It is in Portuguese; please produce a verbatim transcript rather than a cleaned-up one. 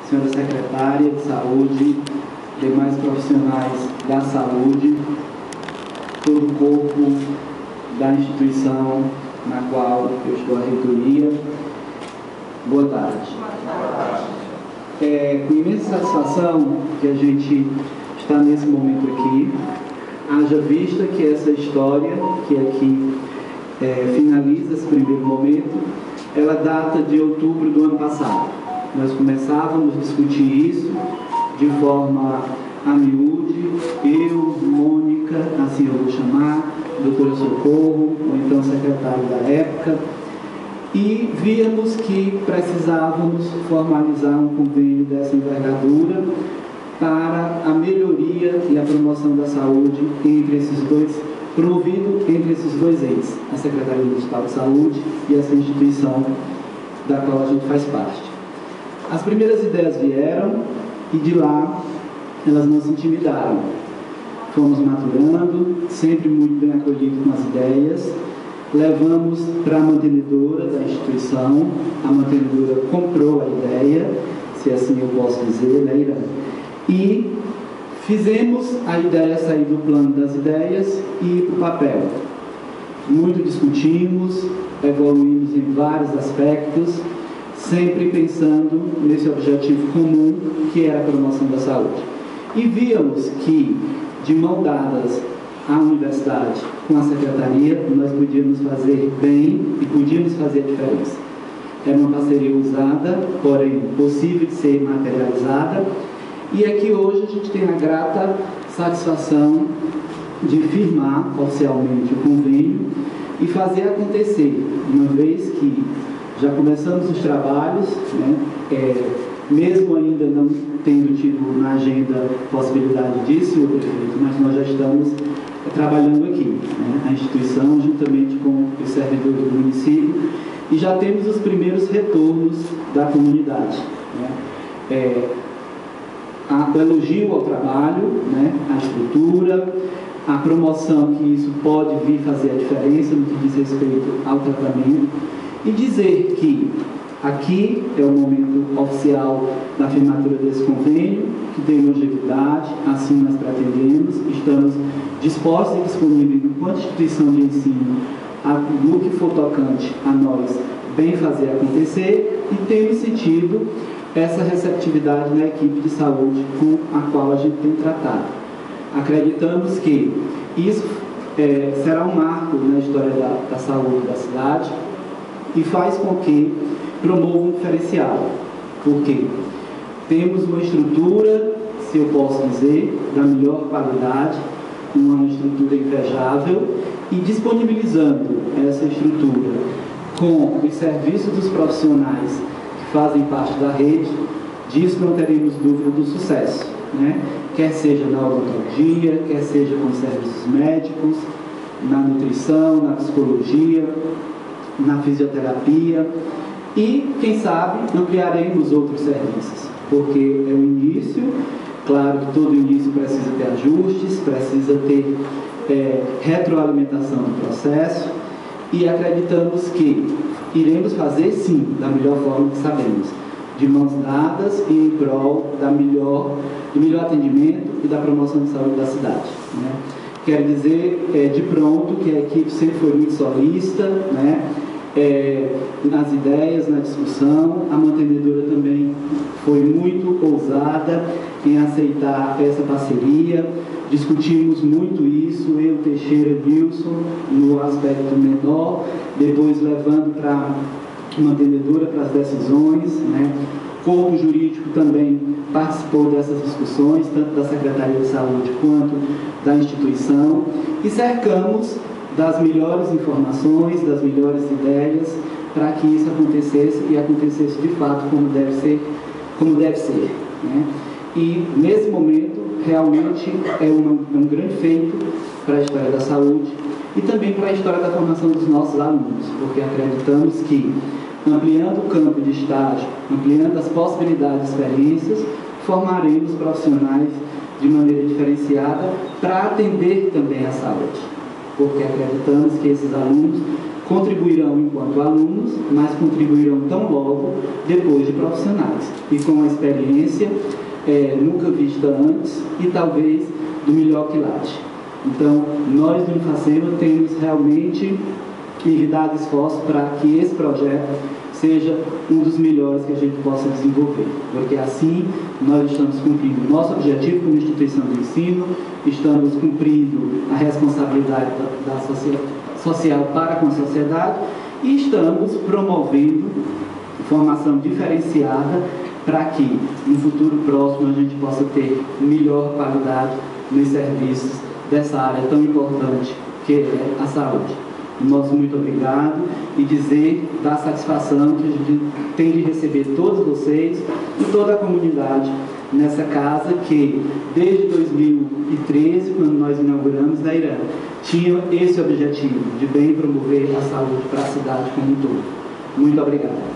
senhora secretária de saúde, demais profissionais da saúde, todo o corpo da instituição na qual eu estou a reitoria. Boa tarde. É com imensa satisfação que a gente está nesse momento aqui, haja vista que essa história, que aqui é, finaliza esse primeiro momento, ela data de outubro do ano passado. Nós começávamos a discutir isso de forma a miúde, eu, Mônica, assim eu vou chamar, doutora Socorro, ou então secretário da época, e víamos que precisávamos formalizar um convênio dessa envergadura para a melhoria e a promoção da saúde entre esses dois, promovido entre esses dois entes, a Secretaria Municipal de Saúde e essa instituição da qual a gente faz parte. As primeiras ideias vieram e de lá elas não se intimidaram. Fomos maturando, sempre muito bem acolhidos com as ideias, levamos para a mantenedora da instituição, a mantenedora comprou a ideia, se assim eu posso dizer, né, Irã? E fizemos a ideia sair do plano das ideias e ir para o papel. Muito discutimos, evoluímos em vários aspectos, sempre pensando nesse objetivo comum, que era a promoção da saúde. E víamos que, de mão dadas à universidade com a secretaria, nós podíamos fazer bem e podíamos fazer a diferença. Era uma parceria usada, porém possível de ser materializada, e aqui hoje a gente tem a grata satisfação de firmar oficialmente o convênio e fazer acontecer, uma vez que já começamos os trabalhos, né, é, mesmo ainda não tendo tido na agenda possibilidade disso, senhor prefeito, mas nós já estamos é, trabalhando aqui, né, a instituição, juntamente com os servidores do município, e já temos os primeiros retornos da comunidade. Né, é, a, o elogio ao trabalho, né, a estrutura, a promoção que isso pode vir fazer a diferença no que diz respeito ao tratamento, e dizer que aqui é o momento oficial da firmatura desse convênio, que tem longevidade, assim nós pretendemos, estamos dispostos e disponíveis enquanto instituição de ensino, a, no que for tocante a nós, bem fazer acontecer, e temos sentido essa receptividade na equipe de saúde com a qual a gente tem tratado. Acreditamos que isso é, será um marco na história da, da saúde da cidade e faz com que promova um diferencial. Porque temos uma estrutura, se eu posso dizer, da melhor qualidade, uma estrutura invejável, e disponibilizando essa estrutura com os serviços dos profissionais que fazem parte da rede, disso não teremos dúvida do sucesso, né? Quer seja na odontologia, quer seja com serviços médicos, na nutrição, na psicologia, na fisioterapia, e, quem sabe, ampliaremos outros serviços, porque é o início. Claro que todo início precisa ter ajustes, precisa ter é, retroalimentação do processo, e acreditamos que iremos fazer, sim, da melhor forma que sabemos, de mãos dadas e em prol da melhor, do melhor atendimento e da promoção de saúde da cidade. Né? Quero dizer, é, de pronto, que a equipe sempre foi muito solícita, né? É, nas ideias, na discussão. A mantenedora também foi muito ousada em aceitar essa parceria. Discutimos muito isso, eu, Teixeira, Nilson, no aspecto menor, depois levando para a mantenedora para as decisões, né? O corpo jurídico também participou dessas discussões, tanto da Secretaria de Saúde quanto da instituição, e cercamos das melhores informações, das melhores ideias, para que isso acontecesse e acontecesse de fato como deve ser, como deve ser, né? E nesse momento realmente é uma, um grande feito para a história da saúde e também para a história da formação dos nossos alunos, porque acreditamos que ampliando o campo de estágio, ampliando as possibilidades de experiências, formaremos profissionais de maneira diferenciada para atender também a saúde, porque acreditamos que esses alunos contribuirão enquanto alunos, mas contribuirão tão logo depois de profissionais e com a experiência é, nunca vista antes e talvez do melhor quilate. Então, nós do Unifacema temos realmente dado esforço para que esse projeto seja um dos melhores que a gente possa desenvolver, porque assim nós estamos cumprindo o nosso objetivo como instituição de ensino, estamos cumprindo a responsabilidade da, da social, social para com a sociedade e estamos promovendo formação diferenciada para que no futuro próximo a gente possa ter melhor qualidade nos serviços dessa área tão importante que é a saúde. Nosso muito obrigado e dizer da satisfação que a gente tem de receber todos vocês e toda a comunidade nessa casa que, desde dois mil e treze, quando nós inauguramos a Irã, tinha esse objetivo de bem promover a saúde para a cidade como um todo. Muito obrigado.